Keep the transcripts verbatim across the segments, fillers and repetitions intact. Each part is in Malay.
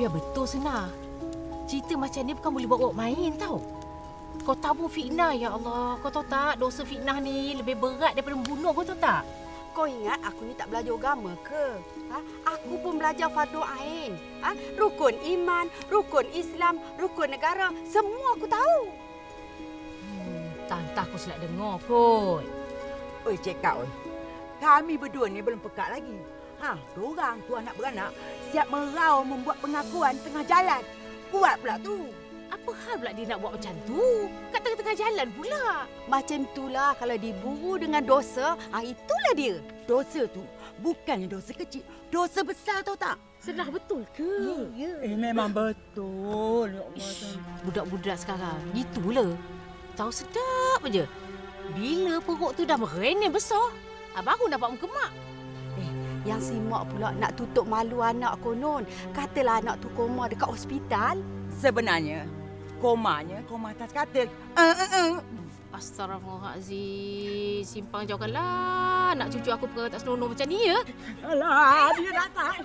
biar betul Sena. Cerita macam ni bukan boleh bawa main tau. Kau tabur fitnah, ya Allah. Kau tahu tak, dosa fitnah ni lebih berat daripada membunuh, kau tahu tak? Kau ingat aku ni tak belajar agama ke? Ha? Aku pun belajar fardu ain. Ha? Rukun iman, rukun Islam, rukun negara, semua aku tahu. Hmm, tantah aku silap dengar kot. Oi, cekak oi. Kami berdua ni belum pekak lagi. Ha, dorang tu anak beranak siap merau membuat pengakuan tengah jalan. Kuat pula tu. Apa hal pula dia nak buat macam tu? Kat tengah-tengah jalan pula. Macam itulah kalau diburu dengan dosa, ha, itulah dia. Dosa tu bukannya dosa kecil, dosa besar tahu tak? Senang betul ke? Ya, ya. Eh, memang betul. Ya Allah. Budak-budak sekarang, gitulah. Tahu sedap aja. Bila perut tu dah merenih besar, baru dapat muka mak. Eh, yang si mak pula nak tutup malu anak konon. Katalah anak tu koma dekat hospital. Sebenarnya, komanya koma atas katil. Uh, uh, uh. Astaghfirullahaladzim. Simpang jauhkanlah nak cucu aku pergi tak senonoh macam ni ya. Alah, dia datang.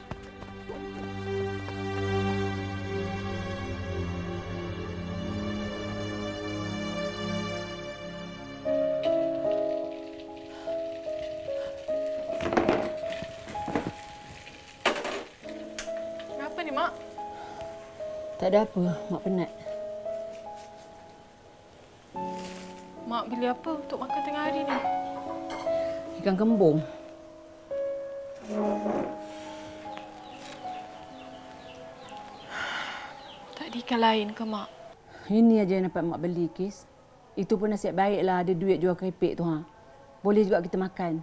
Apa ni, Mak? Tak ada apa, Mak penat. Mak beli apa untuk makan tengah hari ni? Ikan kembung. Tak ada ikan lain ke, Mak? Ini aja yang dapat Mak beli, Kis. Itu pun nasib baiklah ada duit jual keripik tu. Ha. Boleh juga kita makan.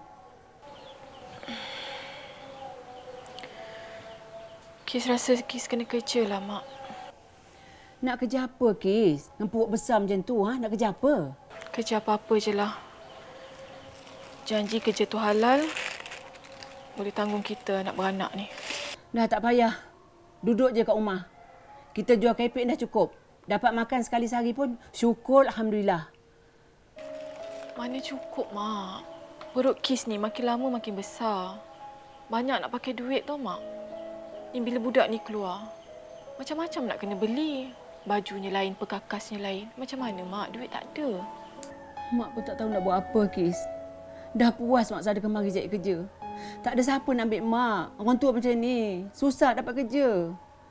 Kis rasa Kis kena kerja lah, Mak. Nak kerja apa, Kis? Dengan perut besar macam tu, ha? Nak kerja apa? Kerja apa-apa je lah. Janji kerja tu halal, boleh tanggung kita anak beranak ni. Dah tak payah. Duduk je kat rumah. Kita jual keripik dah cukup. Dapat makan sekali sehari pun syukur Alhamdulillah. Mana cukup, Mak. Perut Kis ni makin lama makin besar. Banyak nak pakai duit tau, Mak. Ni bila budak ni keluar, macam-macam nak kena beli. Bajunya lain, perkakasnya lain. Macam mana, Mak? Duit tak ada. Mak pun tak tahu nak buat apa, Kis. Dah puas Mak Sada kemari cari kerja. Tak ada siapa nak ambil Mak. Orang tua macam ni. Susah dapat kerja.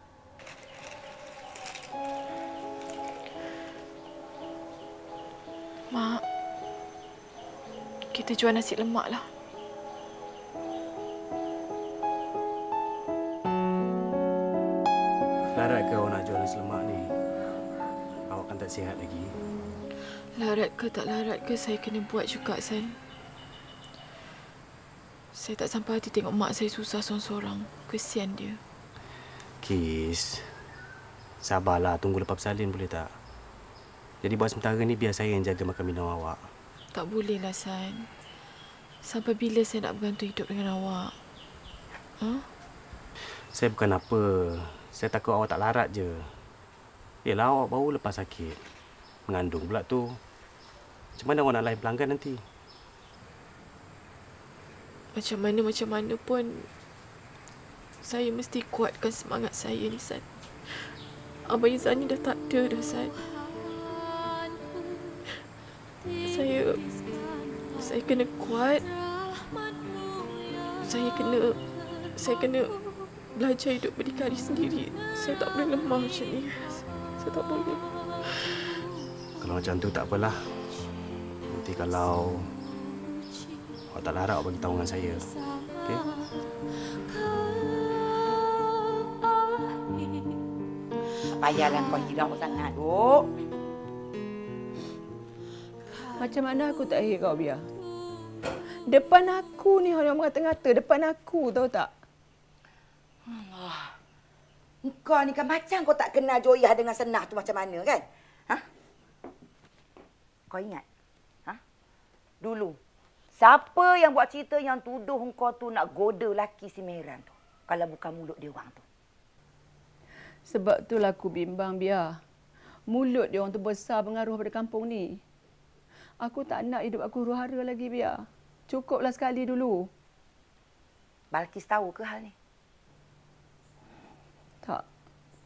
Mak, kita jual nasi lemak lah. Larat ke awak nak jual nasi lemak ni? Awak kan tak sihat lagi. Larat ke tak larat ke, saya kena buat juga, San. Saya tak sampai hati tengok mak saya susah seorang-seorang. Kesian dia. Kis, sabarlah. Tunggu lepas bersalin boleh tak? Jadi buat sementara ni biar saya yang jaga makan minum awak. Tak bolehlah, San. Sampai bila saya nak bergantung hidup dengan awak? Ha? Saya bukan apa. Saya takut awak tak larat je. Yelah, awak baru lepas sakit. Mengandung pula tu. Macam mana awak nak layan pelanggan nanti? Macam mana-macam mana pun, saya mesti kuatkan semangat saya ni, San. Abang Izan ni dah tak ada dah, San. Saya... Saya kena kuat. Saya kena... Saya kena belajar hidup berdikari sendiri. Saya tak boleh lemah macam ni. Saya tak boleh. Kalau macam tu tak apalah. Nanti kalau awak tak larat, awak bagi tahu dengan saya. Okey? Payahlah kau hirau sangat, Duk. Macam mana aku tak hirau, Bia? Depan aku ni orang mengata-ngata. Depan aku, tahu tak? Allah. Kau ni kan macam kau tak kenal Joyah dengan Senah tu macam mana, kan? Ha? Kau ingat? Ha? Dulu, siapa yang buat cerita yang tuduh kau tu nak goda laki si Mehran tu? Kalau bukan mulut dia orang tu. Sebab itulah aku bimbang, Bia. Mulut dia orang tu besar pengaruh pada kampung ni. Aku tak nak hidup aku huru-hara lagi, Bia. Cukuplah sekali dulu. Balkis tahu ke hal ni? Tak.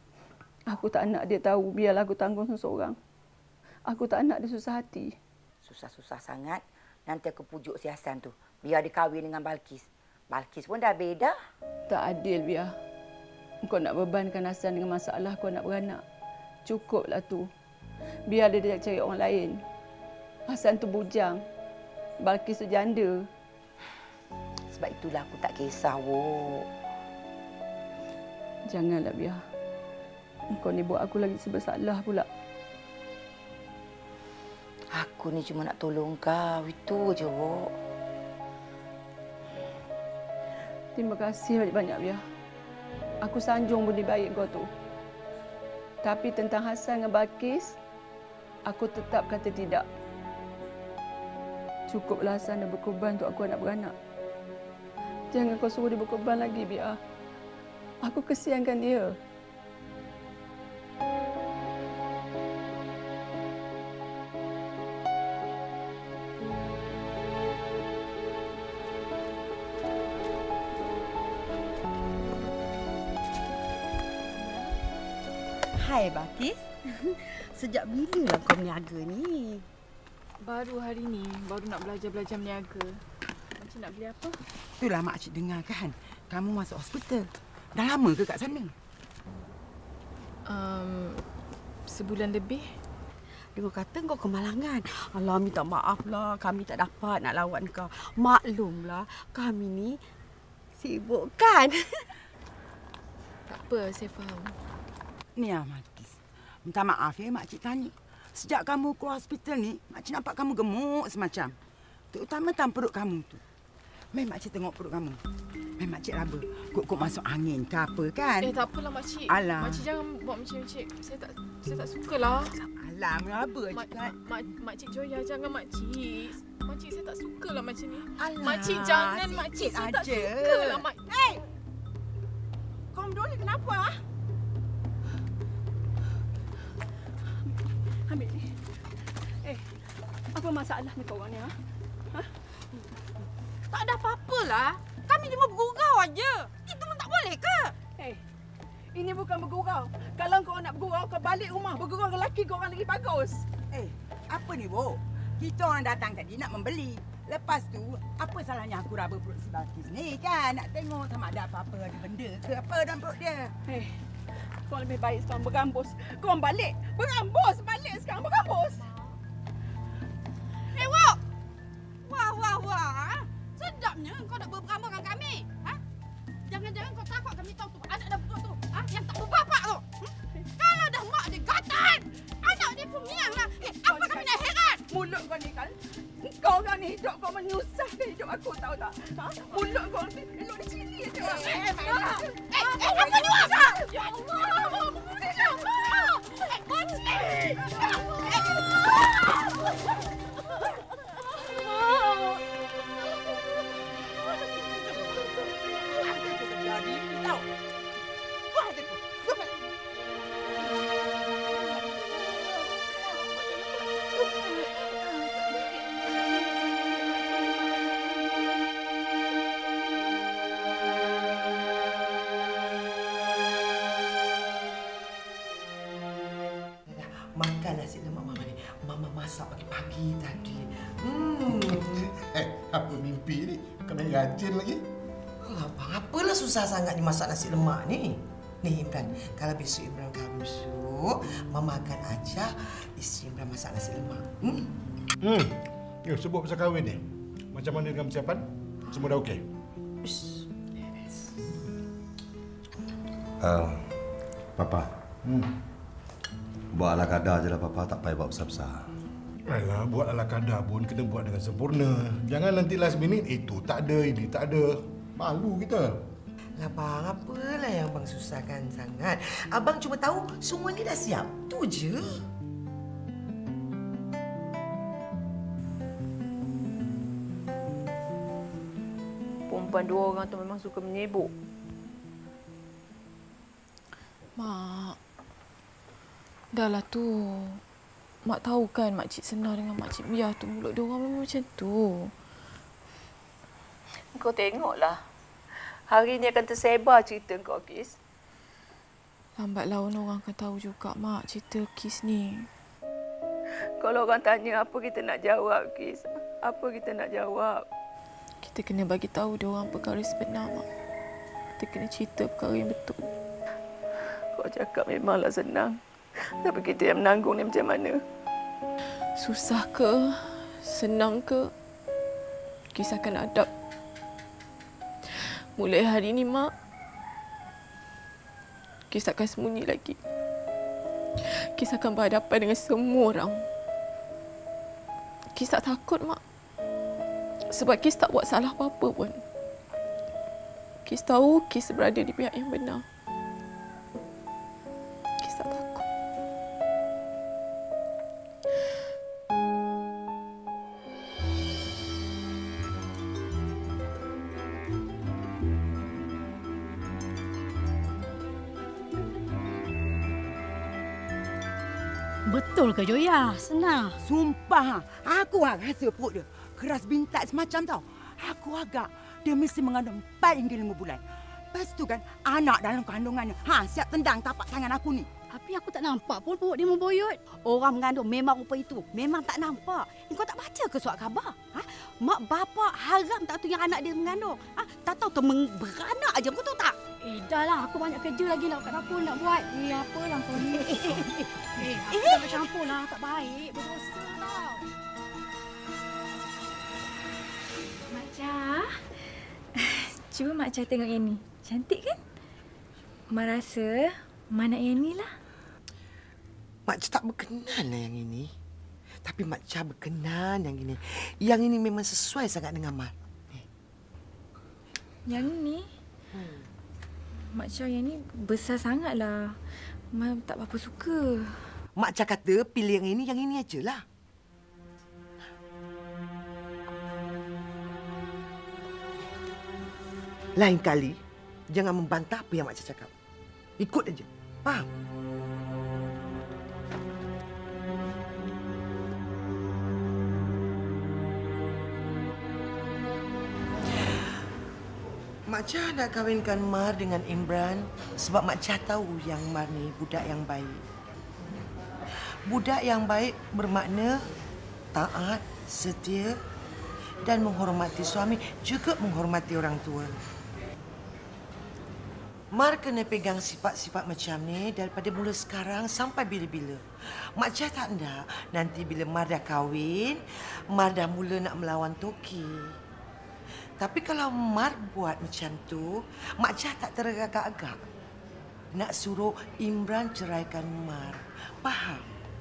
Aku tak nak dia tahu, biarlah aku tanggung seorang. Aku tak nak dia susah hati. Susah-susah sangat. Nanti aku pujuk si Hasan tu. Biar dia kahwin dengan Balkis. Balkis pun dah beda. Tak adil, biar. Kau nak bebankan Hasan dengan masalah kau nak beranak. Cukuplah tu. Biar dia dia cari orang lain. Hasan tu bujang. Balkis tu janda. Sebab itulah aku tak kisah, Wok. Janganlah, biar. Kau ni buat aku lagi bersalah pula. Aku ni cuma nak tolong kau. Itu je, Wok. Terima kasih banyak-banyak, biar. Aku sanjung budi baik kau tu. Tapi tentang Hasan dengan Balkis, aku tetap kata tidak. Cukuplah Hasan dah berkorban untuk aku anak beranak. Jangan kau suruh dia berkorban lagi, biar. Aku kesiankan dia. Hai Balkis. Sejak bila lah kau berniaga ni? Baru hari ni, baru nak belajar-belajar berniaga. Makcik nak beli apa? Itulah makcik dengar kan. Kamu masuk hospital. Dah lama ke kat sana? Um, sebulan lebih. Dia kata kau kemalangan. Allah, minta maaf lah. Kami tak dapat nak lawan kau. Maklumlah, kami ni sibuk kan? Tak apa, saya faham. Ni ah, Balkis. Minta maaf ya, makcik tanya. Sejak kamu keluar hospital ni, makcik nampak kamu gemuk semacam. Terutama tam perut kamu tu. Mai makcik tengok perut kamu. Mai makcik raba. Kok-kok masuk angin ke apa kan? Eh, tak apalah makcik. Alah. Makcik jangan buat macam makcik. Saya tak saya tak sukalah. Alah, meraba Mak, cakap. mak, makcik Joya, jangan makcik. Makcik, saya tak sukalah macam ni. Alah, Makcik, jangan makcik. Saya tak aja. sukalah mak. Hey! Kau dulu ni kenapa ah? Ambil ni. Eh, apa masalah ni kau orang ni, ha? Ha? Tak ada apa-apalah. Kami cuma bergurau aja. Itu pun tak boleh ke? Eh, ini bukan bergurau. Kalau kau nak bergurau, kau balik rumah. Bergurau dengan lelaki kau orang lagi bagus. Eh, apa ni, Bo? Kita orang datang tadi nak membeli. Lepas tu, apa salahnya aku raba perut si Balkis ni kan? Nak tengok sama ada apa-apa, ada benda ke apa dalam perut dia. Eh, kau lebih baik sekarang bergambus. Kau orang balik. Bergambus. Balik sekarang bergambus. Eh, Wok! Wah, wah, wah. Sedapnya kau nak berberamah dengan kami. Ha? Jangan-jangan kau takut kami tahu tu anak dah perut tu. Ha? Yang tak berbapak tu. Hmm? Kalau dah mak dia gatan, anak dia pemiang lah. Eh, apa kami nak heran? Mulut kau ni kan. Kau orang ni hidup kau menyusahkan hidup aku, tahu tak? Ha? Mulut kau ni elok dia cili je. Eh, eh, eh, eh, apa ni, Wak? Ya Allah, mengundi Allah. Eh, makcik. Ya Allah. Jadi, tahu. Wah, dia tu. Makan nasi lemak Mama ni. Mama masak pagi-pagi tadi. Hmm. Eh, apa mimpi ni? Kena rajin lagi. Abang, apalah susah sangat ni masak nasi lemak ni? Ni Imran, kalau besok Imran kahwin besok, Mama akan ajak isteri Imran masak nasi lemak. Hmm? Hmm. Ya, sebut pasal kahwin ni. Macam mana dengan persiapan? Semua dah okey? Uh, Papa. Hmm. Buat ala kadar je lah, Papa. Tak payah buat besar-besar. Alah, buat ala kadar pun kena buat dengan sempurna. Jangan nanti last minute, itu tak ada, ini tak ada. Malu kita. Lah bang, apalah yang abang susahkan sangat. Abang cuma tahu semua ni dah siap. Tu je. Perempuan dua orang tu memang suka menyibuk. Mak, dahlah tu. Mak tahu kan makcik Senar dengan makcik Biah tu mulut dia orang memang macam tu. Kau tengoklah. Hari ni akan tersebar cerita kau, Kis. Lambat laun orang akan tahu juga, Mak, cerita Kis ni. Kalau orang tanya apa kita nak jawab, Kis? Apa kita nak jawab? Kita kena bagi tahu dia orang perkara sebenar, Mak. Kita kena cerita perkara yang betul. Kau cakap memanglah senang. Tapi kita yang menanggung ni macam mana? Susah ke? Senang ke? Kis akan adab. Mulai hari ini, Mak, Kis akan sembunyi lagi. Kis akan berhadapan dengan semua orang. Kis tak takut, Mak. Sebab Kis tak buat salah apa-apa pun. Kis tahu Kis berada di pihak yang benar. Kis tak takut. Betul ke Joya? Senang. Sumpah, aku rasa perut dia keras bintat semacam tau. Aku agak dia mesti mengandung empat hingga lima bulan. Lepas tu kan, anak dalam kandungannya, ha, siap tendang tapak tangan aku ni. Tapi aku tak nampak pun perut dia memboyot. Orang mengandung memang rupa itu. Memang tak nampak. Kau tak baca ke surat khabar? Ha? Mak bapak haram tak tu yang anak dia mengandung. Ha? Tak tahu temeng beranak aja. Kau tahu tak? Eh, dah lah. Aku banyak kerja lagi nak kat dapur nak buat. Eh, apalah kau ni. Eh, aku tak nak campur lah. Tak baik. Berdosa tau. Mak Jah. Cuba Mak Jah tengok yang ni. Cantik kan? Mak rasa Mak nak yang ni lah. Mak Jah tak berkenan lah yang ini. Tapi Mak Jah berkenan yang ini. Yang ini memang sesuai sangat dengan Mak. Yang ni? Hmm. Mak Jah yang ni besar sangatlah. Mak tak berapa suka. Mak Jah kata pilih yang ini, yang ini ajalah. Lain kali, jangan membantah apa yang Mak Jah cakap. Ikut aja. Faham? Mak Jah nak kahwinkan Mar dengan Imran sebab Mak Jah tahu yang Mar ni budak yang baik. Budak yang baik bermakna taat, setia dan menghormati suami, juga menghormati orang tua. Mar kena pegang sifat-sifat macam ni daripada mula sekarang sampai bila-bila. Mak Jah tak nak nanti bila Mar dah kahwin, Mar dah mula nak melawan Toki. Tapi kalau Mar buat macam tu, Mak Jah tak teragak-agak nak suruh Imran ceraikan Mar. Faham?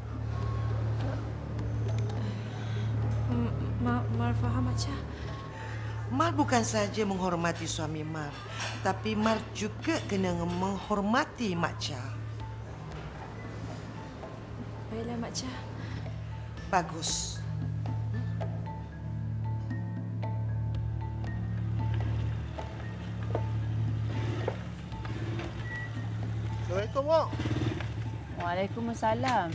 Mar, Mar faham, Mak Jah. Mar bukan saja menghormati suami Mar, tapi Mar juga kena menghormati Mak Jah. Baiklah, Mak Jah. Bagus. Assalamualaikum, Wak. Waalaikumsalam.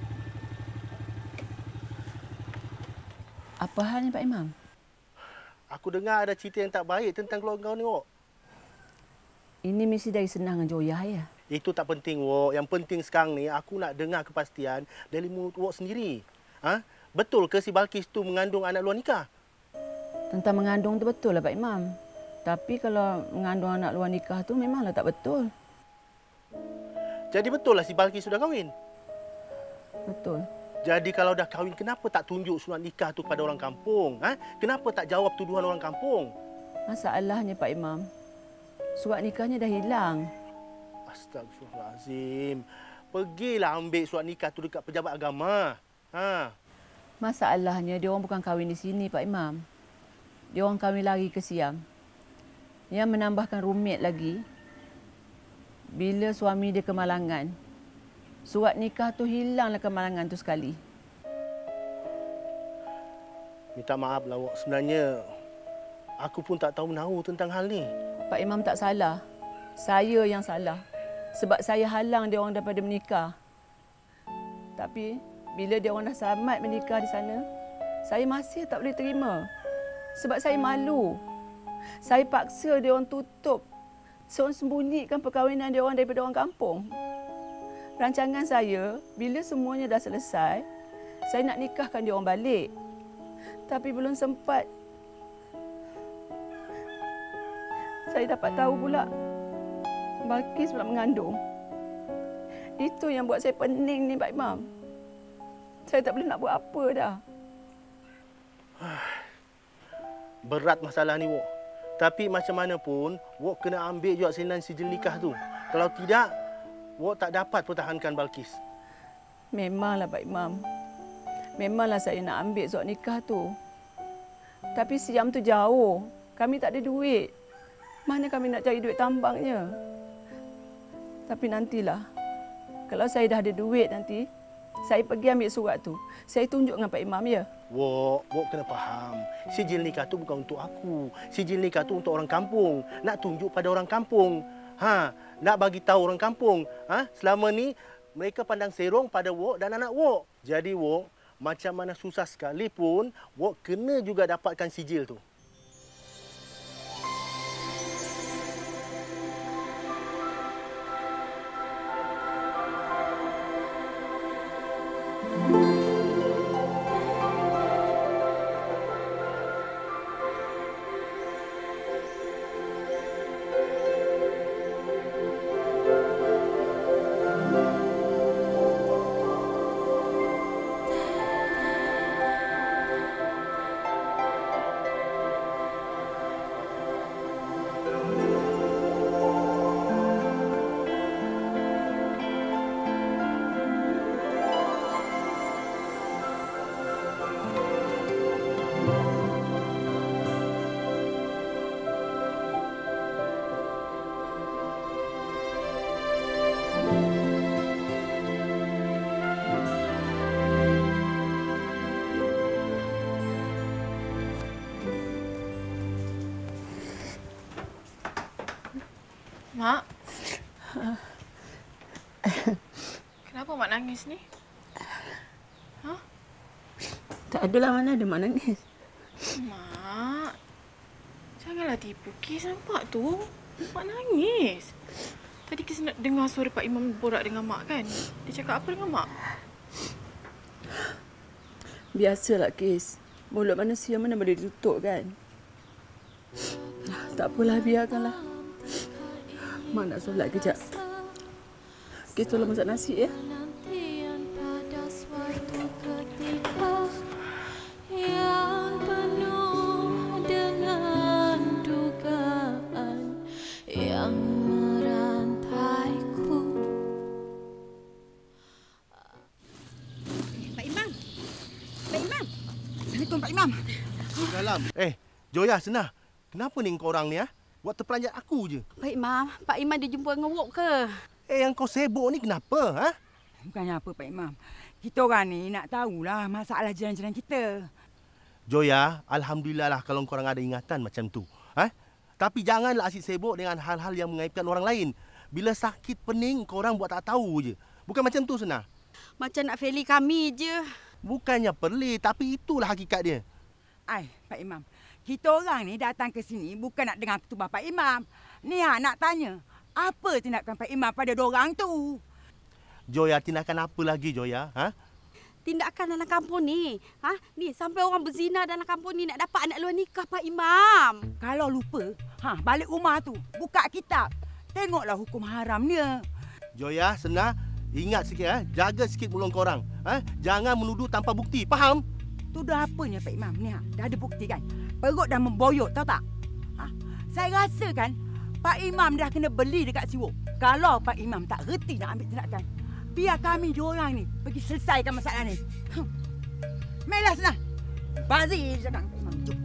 Apa hal ni, Pak Imam? Aku dengar ada cerita yang tak baik tentang keluarga kau ni, Wak. Ini mesti dari Senang dengan Joyah, ya? Itu tak penting, Wak. Yang penting sekarang ni, aku nak dengar kepastian dari mulut Wak sendiri. Ha? Betul ke si Balkis tu mengandung anak luar nikah? Tentang mengandung tu betul lah, Pak Imam. Tapi kalau mengandung anak luar nikah tu memanglah tak betul. Jadi betul lah si Balkis sudah kahwin? Betul. Jadi kalau dah kahwin, kenapa tak tunjuk surat nikah tu kepada orang kampung? Ha? Kenapa tak jawab tuduhan orang kampung? Masalahnya, Pak Imam, surat nikahnya dah hilang. Astagfirullahalazim. Pergilah ambil surat nikah tu dekat pejabat agama. Ha. Masalahnya dia orang bukan kahwin di sini, Pak Imam. Dia orang kahwin lari ke Siam. Yang menambahkan rumit lagi, bila suami dia kemalangan, surat nikah tu hilanglah kemalangan tu sekali. Minta maaf lah, Wak. Sebenarnya aku pun tak tahu menahu tentang hal ni. Pak Imam tak salah. Saya yang salah. Sebab saya halang dia orang daripada menikah. Tapi bila dia orang dah selamat menikah di sana, saya masih tak boleh terima. Sebab saya malu. Saya paksa dia orang tutup seorang sembunyikan perkahwinan dia orang daripada orang kampung. Rancangan saya, bila semuanya dah selesai, saya nak nikahkan dia orang balik. Tapi belum sempat. Saya dapat tahu pula Balkis pula mengandung. Itu yang buat saya pening ni, Pak Imam. Saya tak boleh nak buat apa dah. Berat masalah ni, Wok. Tapi macam mana pun, Wok kena ambil juga salinan sijil nikah tu. Kalau tidak, Wok tak dapat pertahankan Balkis. Memanglah, Pak Imam. Memanglah saya nak ambil surat nikah tu. Tapi Siam tu jauh. Kami tak ada duit. Mana kami nak cari duit tambangnya? Tapi nantilah. Kalau saya dah ada duit nanti, saya pergi ambil surat tu. Saya tunjuk dengan Pak Imam, ya? Wok, Wok kena faham. Sijil nikah tu bukan untuk aku. Sijil nikah tu untuk orang kampung. Nak tunjuk pada orang kampung. Ha, nak bagi tahu orang kampung. Ha, selama ni mereka pandang serong pada Wok dan anak Wok. Jadi Wok, macam mana susah sekalipun, Wok kena juga dapatkan sijil tu. Mak. Kenapa Mak nangis ni? Ha? Tak adalah, mana ada Mak nangis. Mak. Janganlah tipu. Kis nampak tu. Mak nangis. Tadi Kis nak dengar suara Pak Imam borak dengan Mak kan? Dia cakap apa dengan Mak? Biasalah, Kis. Mulut manusia mana boleh ditutup kan? Tak apalah, biarkanlah. Mak nak solat kejap. Kis tolong masak nasi, ya? Pak Imam. Salam. Eh, Joya, Senah. Kenapa ni kau orang ni, ha? Buat terperanjat aku je. Pak Imam, Pak Imam dia jumpa dengan Wok ke? Eh, yang kau sibuk ni kenapa, ha? Bukannya apa, Pak Imam. Kita orang ni nak tahulah masalah jiran-jiran kita. Joya, alhamdulillah lah kalau kau orang ada ingatan macam tu, ha? Tapi janganlah asyik sibuk dengan hal-hal yang mengaibkan orang lain. Bila sakit pening, kau orang buat tak tahu je. Bukan macam tu, Senah. Macam nak feli kami je. Bukannya pelik, tapi itulah hakikat dia. Ai, Pak Imam. Kita orang ni datang ke sini bukan nak dengar ketubah Pak Imam. Ni ha, nak tanya, apa tindakan Pak Imam pada dorang tu? Joya, tindakan apa lagi, Joya? Ha? Tindakan dalam kampung ni. Ha? Ni, sampai orang berzina dalam kampung ni nak dapat anak luar nikah, Pak Imam. Kalau lupa, ha, balik rumah tu, buka kitab. Tengoklah hukum haramnya. Joya, Senah, ingat sikit, ha? Jaga sikit mulut korang. Ha? Jangan menuduh tanpa bukti, faham? Tuduh apanya, Pak Imam? Ni ha, dah ada bukti kan? Perut dah memboyot, tahu tak? Ha? Saya rasa kan, Pak Imam dah kena beli dekat Siwok. Kalau Pak Imam tak reti nak ambil tindakan, biar kami diorang ni pergi selesaikan masalah ni. Hm. Melah Senah. Bazir cakap Pak Imam. Jom.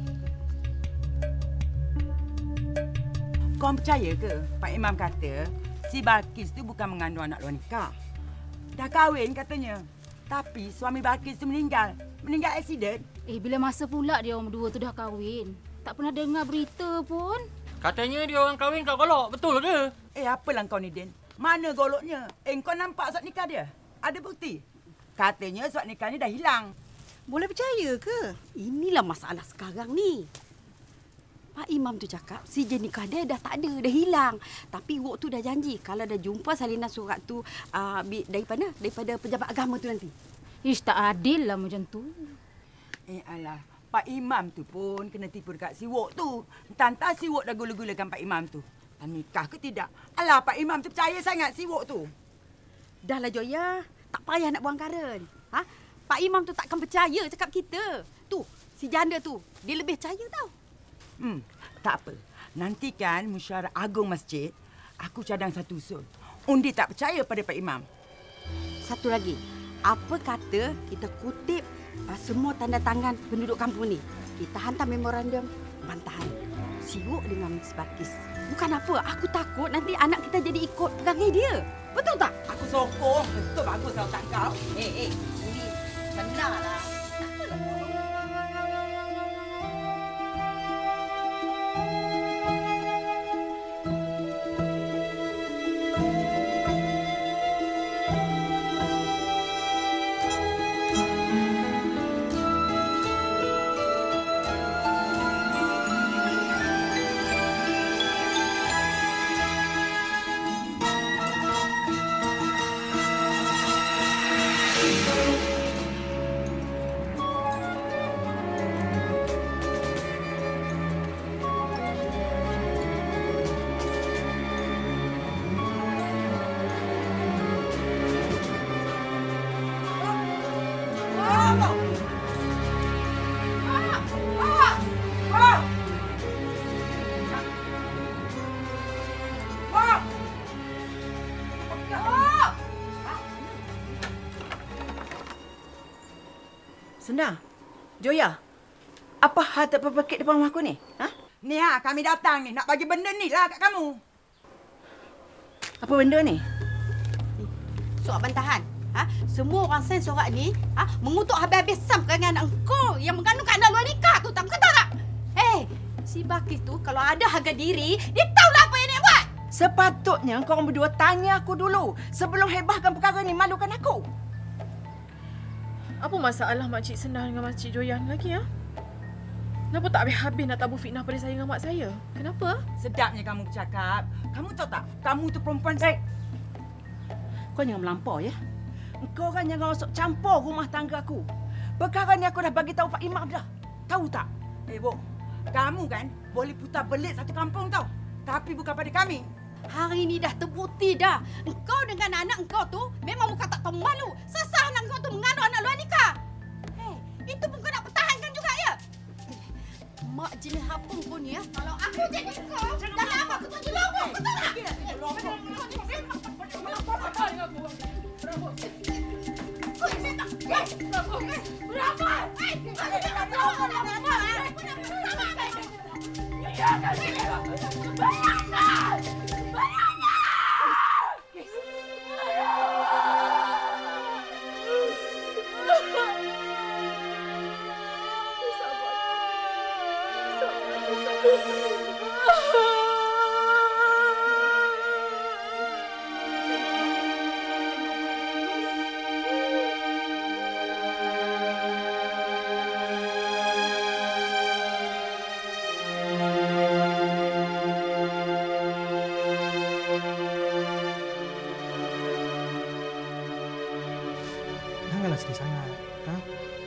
Kau percaya ke Pak Imam kata si Balkis tu bukan mengandung anak luar nikah? Dah kahwin katanya. Tapi suami Balkis tu meninggal. Meninggal aksiden. Eh, bila masa pula dia orang berdua tu dah kahwin? Tak pernah dengar berita pun. Katanya dia orang kahwin kat Golok. Betul ke? Eh, apalah kau ni, Den? Mana goloknya? Eh, kau nampak surat nikah dia? Ada bukti? Katanya surat nikah ni dah hilang. Boleh percaya ke? Inilah masalah sekarang ni. Pak Imam tu cakap sijil nikah dia dah tak ada, dah hilang. Tapi Wok tu dah janji kalau dah jumpa salinan surat tu uh, daripada daripada pejabat agama tu nanti. Ish, tak adil lah macam tu. Eh alah, Pak Imam tu pun kena tipu dekat si Wok tu. Entah-entah si Wok dah gula-gulakan Pak Imam tu. Tak nikah ke tidak? Alah, Pak Imam tu percaya sangat si Wok tu. Dah lah Joya, tak payah nak buang karen. Ha? Pak Imam tu takkan percaya cakap kita. Tu, si janda tu, dia lebih percaya tau. Hmm, tak apa. Nanti kan mesyuarat agung masjid, aku cadang satu usul. Undi tak percaya pada Pak Imam. Satu lagi, apa kata kita kutip uh, semua tanda tangan penduduk kampung ni. Kita hantar memorandum bantahan. Siwok dengan Miss Balkis. Bukan apa, aku takut nanti anak kita jadi ikut perangai dia. Betul tak? Aku sokong. Betul, bagus tau tak kau. Eh, eh, ini senanglah. Senang. Joya, apa hal tak berpekik depan rumah aku ni? Ha? Ni ha, kami datang ni nak bagi benda ni lah kat kamu. Apa benda ni? Surat bantahan. Ha? Semua orang sign surat ni ha? mengutuk habis-habis sam perangai anak engkau yang mengandungkan anak luar nikah tu. Tak kau tahu tak? Eh, si Balkis tu kalau ada harga diri, dia tahulah apa yang dia buat. Sepatutnya kau orang berdua tanya aku dulu sebelum hebahkan perkara ni, malukan aku. Apa masalah Makcik Senah dengan Makcik Joyan lagi, ha? Kenapa tak habis-habis nak tabur fitnah pada saya dengan mak saya? Kenapa? Sedapnya kamu bercakap. Kamu tahu tak? Kamu tu perempuan baik. Kau jangan melampau, ya? Kau kan jangan masuk campur rumah tangga aku. Perkara ni aku dah bagi tahu Pak Imam dah. Tahu tak? Eh, Bo. Kamu kan boleh putar belit satu kampung tau. Tapi bukan pada kami. Hari ni dah terbukti dah. Engkau dengan anak engkau tu memang muka tak tahu malu. Sesah anak engkau tu mengandung anak luar nikah. Hei, itu pun kau nak pertahankan juga, ya? Mak jenis hapung pun ya. Kalau aku jadi kau, dah lama aku tu jelobok. Betul tak? Berapa? Janganlah sedih sangat. Ha?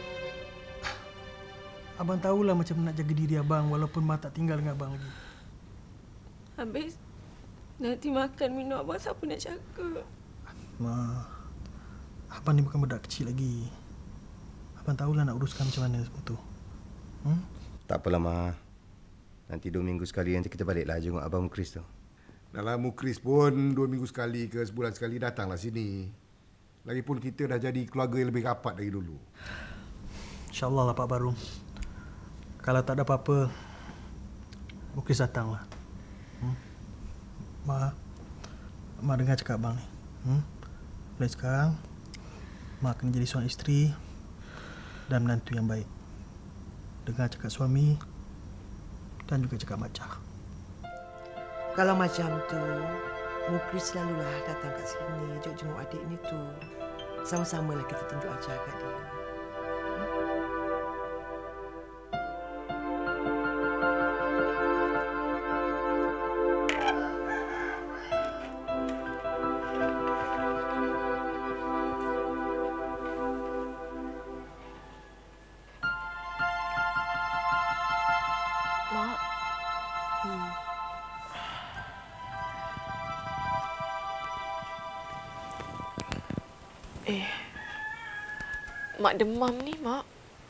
Abang tahulah macam nak jaga diri abang walaupun mak tak tinggal dengan abang lagi. Habis nanti makan minum abang siapa nak jaga? Ma, abang ni bukan budak kecil lagi. Abang tahulah nak uruskan macam mana semua tu. Hmm? Tak apalah, Ma. Nanti dua minggu sekali nanti kita baliklah jenguk Abang Mukris tu. Dalam Mukris pun dua minggu sekali ke sebulan sekali datanglah sini. Lagipun kita dah jadi keluarga yang lebih rapat dari dulu. InsyaAllah lah Pak Barum. Kalau tak ada apa-apa, Mukris datanglah. Hmm? Ma, Ma dengar cakap abang ni. Hmm? Mulai sekarang, Ma kena jadi seorang isteri dan menantu yang baik. Dengar cakap suami dan juga cakap Macah. Kalau macam tu, Mukris selalulah datang kat sini, jenguk adik ni tu. Sama-samalah kita tunjuk ajar kat dia. Mak demam ni, Mak.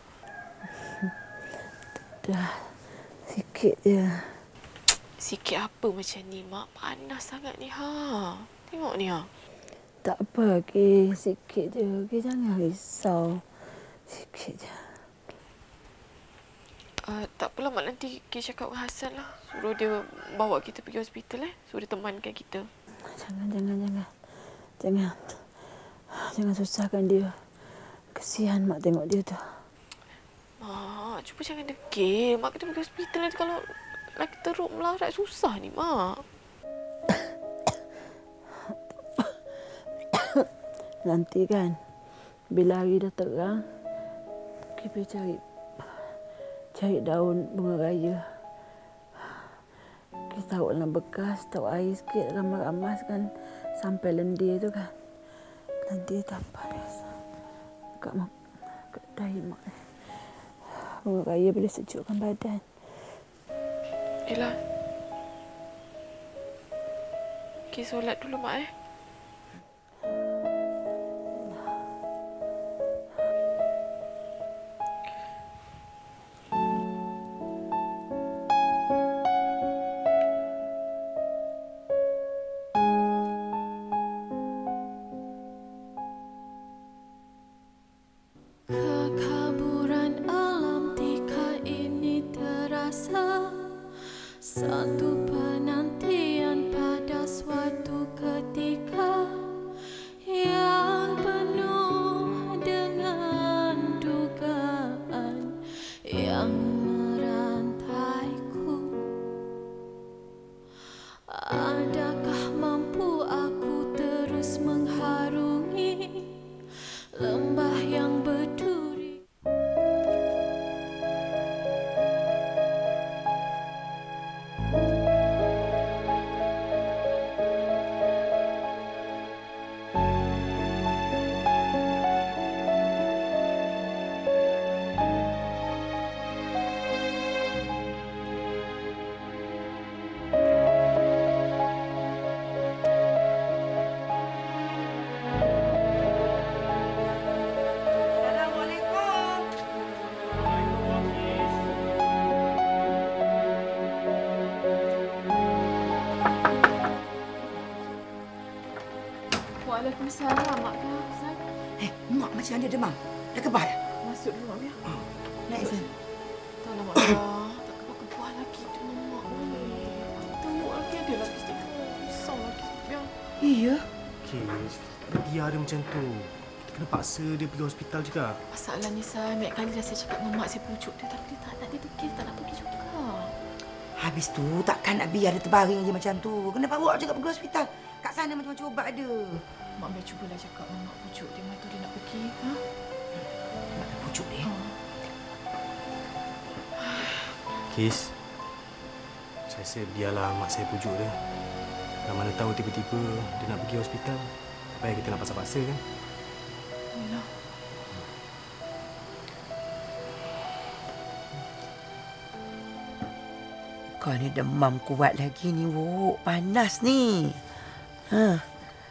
Dah. Sikit je. Sikit apa macam ni, Mak? Panas sangat ni, ha. Tengok ni, ha. Tak apa, Ki. Sikit je. Ki jangan risau. Sikit je. Uh, tak apalah, Mak. Nanti Ki cakap dengan Hassan lah. Suruh dia bawa kita pergi hospital, eh. Suruh dia temankan kita. Jangan, jangan, jangan. Jangan. Jangan susahkan dia. Kesian Mak tengok dia tu. Mak, cuba jangan degil. Mak kita pergi hospital nanti kalau lagi teruk melarat susah ni, Mak. Nanti kan, bila hari dah terang, kita cari cari daun bunga raya. Kita taruh dalam bekas, taruh air sikit, ramas-ramaskan sampai lendir tu kan. Lendir tak panas. Kat mak, kat dahi mak ni. Bunga raya boleh sejukkan badan. Yelah. Ki solat dulu, Mak, eh. Kekaburan alam tika ini terasa, satu penantian pada suatu ketika yang penuh dengan dugaan yang merantaiku. Adakah mampu aku terus mengharungi lembah yang berduri? Waalaikumsalam, Mak Kak. San. Eh, Mak macam mana demam? Dah kebal dah? Masuk dulu, Mak. Oh, naik San. Taklah, Mak Kak. Tak kebal-kebal lagi tu, Mak. Tengok lagi ada lagi sedikit. Risau lagi. Biar. Iya. Kis, dia ada macam tu. Kita kena paksa dia pergi hospital juga. Masalahnya, San, banyak kali dah saya cakap dengan Mak saya pujuk dia. Tapi dia tak nak, dia degil, tak nak pergi juga. Habis tu, takkan nak biar dia terbaring je macam tu. Kenapa bawa juga pergi hospital? Kat sana macam-macam ubat ada. Mak biar cubalah cakap dengan Mak pujuk dia. Mak tu dia nak pergi. Ha? Mak nak pujuk dia? Ha. Kis, saya rasa biarlah mak saya pujuk dia. Dan mana tahu tiba-tiba dia nak pergi hospital. Apa yang kita nak paksa-paksa kan? Yalah. Kau ni demam kuat lagi ni, Wok. Panas ni. Ha.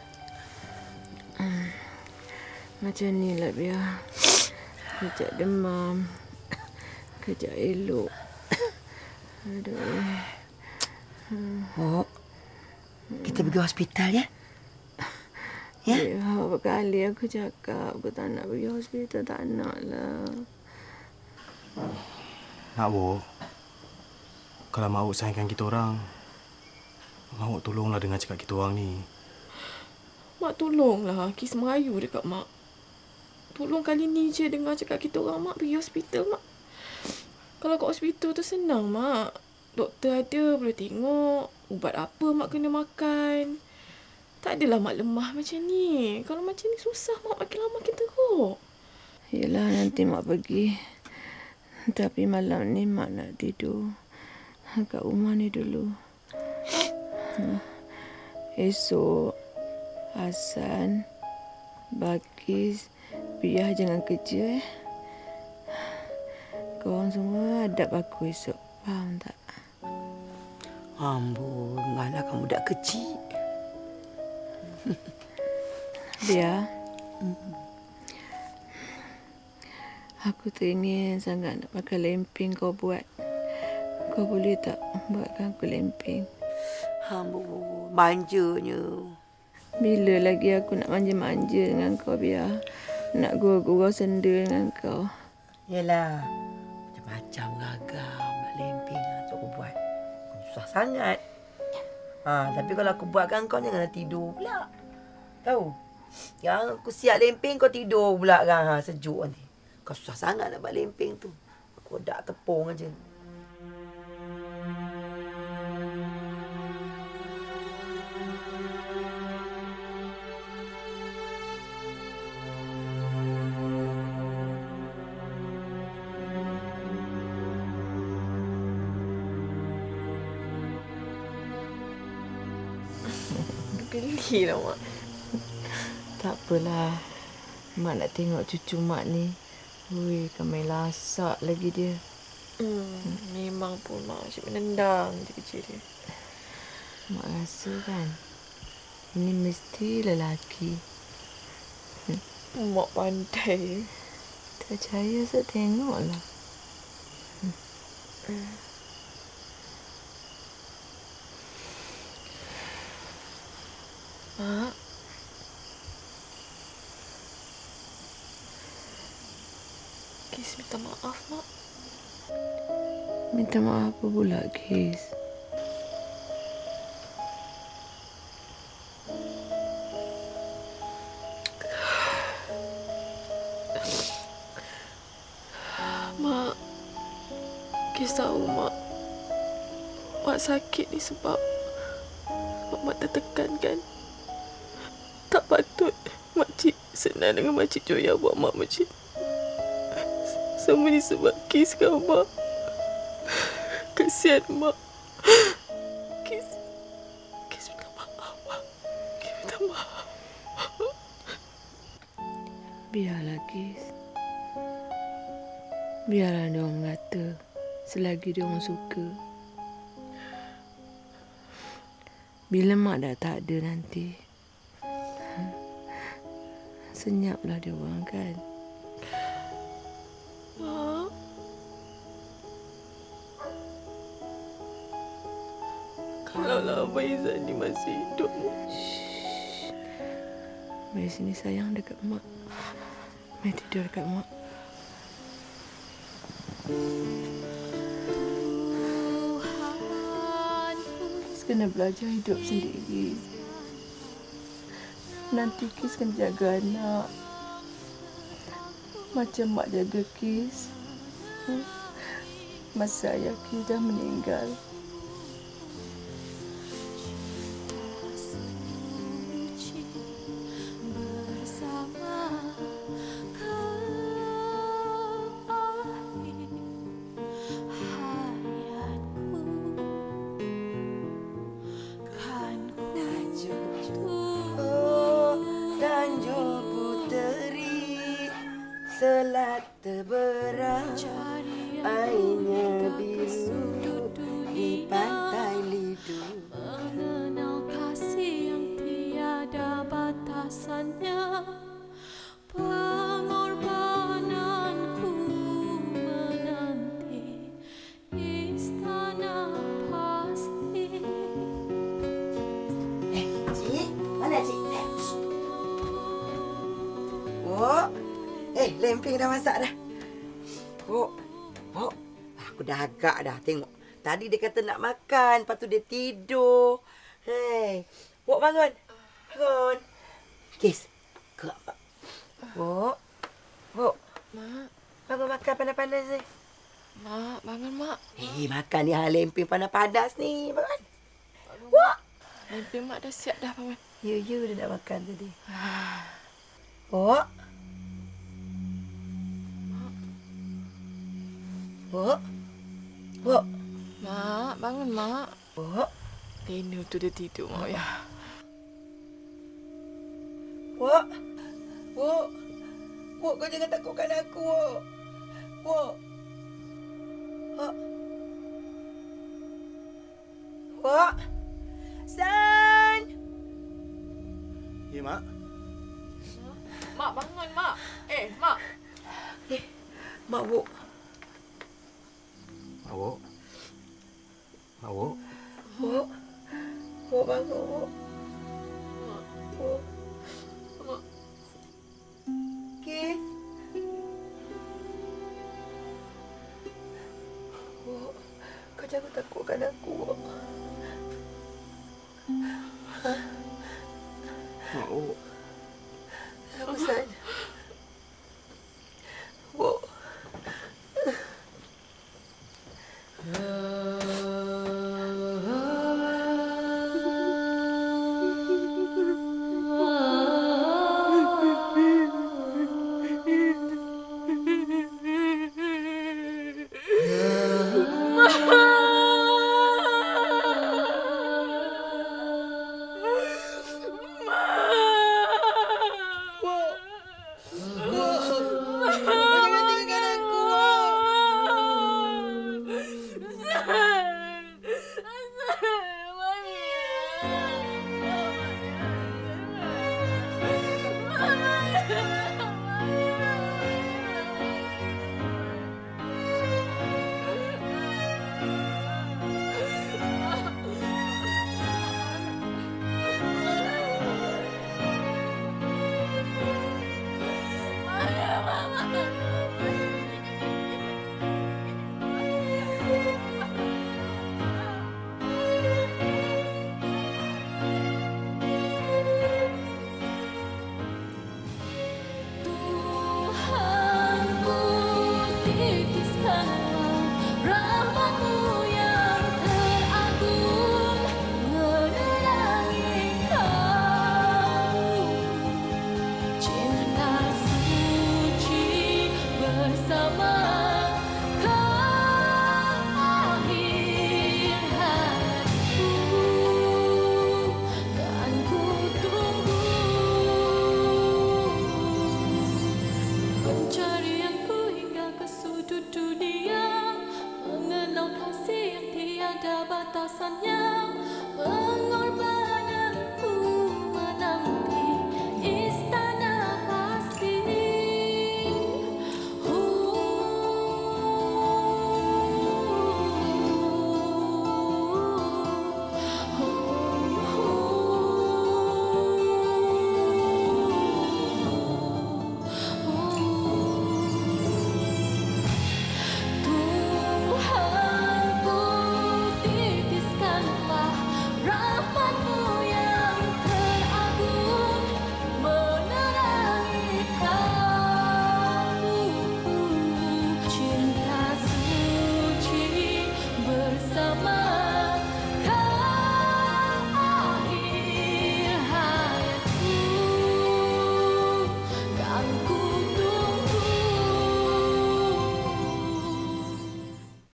Hmm. Macam ni lah biar. Kejap demam. Kejap elok. Aduh. Hmm. Wok, kita pergi hospital ya? Ya? Ya, berapa kali aku cakap aku tak nak pergi hospital. Tak nak lah. Nak, Wok. Kalau Mak Wok sayangkan kita orang, Mak Wok tolonglah dengan cakap kita orang ni. Mak tolonglah. Kis merayu dekat Mak. Tolong kali ni je dengar cakap kita orang, Mak pergi hospital, Mak. Kalau kat hospital tu senang, Mak. Doktor ada, boleh tengok. Ubat apa Mak kena makan. Tak adalah Mak lemah macam ni. Kalau macam ni susah, Mak makin lama makin teruk. Yelah, nanti Mak pergi. Tapi malam ni Mak nak tidur kat rumah ni dulu. Esok, Hassan, Bakis, Biah jangan kerja, eh. Korang semua adab aku esok. Faham tak? Ambon, mana kamu dah kecil. Biah. Aku teringin sangat nak pakai lemping kau buat. Kau boleh tak buatkan aku lemping? Ambo, manjanya. Bila lagi aku nak manja-manja dengan kau, biar nak gurau-gurau senda dengan kau. Yelah, macam-macam ragam nak lemping tu aku buat. Susah sangat. Ha, tapi kalau aku buatkan kau jangan tidur pula. Tahu? Yang aku siap lemping kau tidur pula kan. Ha, sejuk nanti. Kau susah sangat nak buat lemping tu. Aku dak tepung aja. Gelilah Mak. Tak apalah. Mak nak tengok cucu Mak ni. Ui, kan main lasak lagi dia. Hmm, memang pun Mak asyik menendang je kecil dia. Mak rasa kan, ini mesti lelaki. Hmm. Mak pandai. Tak percaya saya tengoklah. Hmm. Hmm. Mak. Kis minta maaf, Mak. Minta maaf apa pula, Kis? Mak, Kis tahu, Mak. Mak sakit ni sebab sebab Mak tertekan kan? Tak patut makcik senang dengan makcik Joya buat Mak macam. Semua ni sebab Kis kan, Mak. Kesian Mak. Kis, Kis minta maaf, Mak. Kis minta maaf. Biarlah, Kis. Biarlah dia orang mengata selagi dia orang suka. Bila Mak dah tak ada nanti, senyaplah dia orang kan. Mak. Kalaulah Abang Izan ni masih hidup. Shh. Mari sini sayang dekat Mak. Mari tidur dekat Mak. Kis kena belajar hidup sendiri. Nanti Kis kena jaga anak. Macam Mak jaga Kis. Masa ayah Kis dah meninggal. Selat terberang, airnya biru di pantai Lidu. Mengenal kasih yang tiada batasannya, pengorbananku menanti istana pasti. Eh, Cik, mana Cik? Eh, oh. Eh, lemping dah masak dah. Pok, Pok, aku dah agak dah tengok. Tadi dia kata nak makan, lepas tu dia tidur. Hei, Pok bangun. Bangun. Kis, ke apa? Pok, Pok. Mak. Bangun makan panas-panas ni. Mak, bangun Mak. Eh, makan ni hal lemping panas-panas ni. Bangun. Pok. Lemping Mak dah siap dah, Paman. Ya, ya, dia nak makan tadi. Pok. Pok. Pok. Mak, bangun Mak. Pok. Lena tu dia tidur, Mak ya. Pok. Pok. Pok, kau jangan takutkan aku, Pok. Pok. Pok. Pok. San. Ya, Mak. Mak, bangun Mak. Eh, Mak. Eh, Mabuk. Mabuk. Mabuk. Buk. Buk bangun, Buk. Buk. Buk. Kis. Buk. Kau jangan takutkan aku, Buk. Hah? Mabuk. Apa saja? Buk. Batasannya mengolah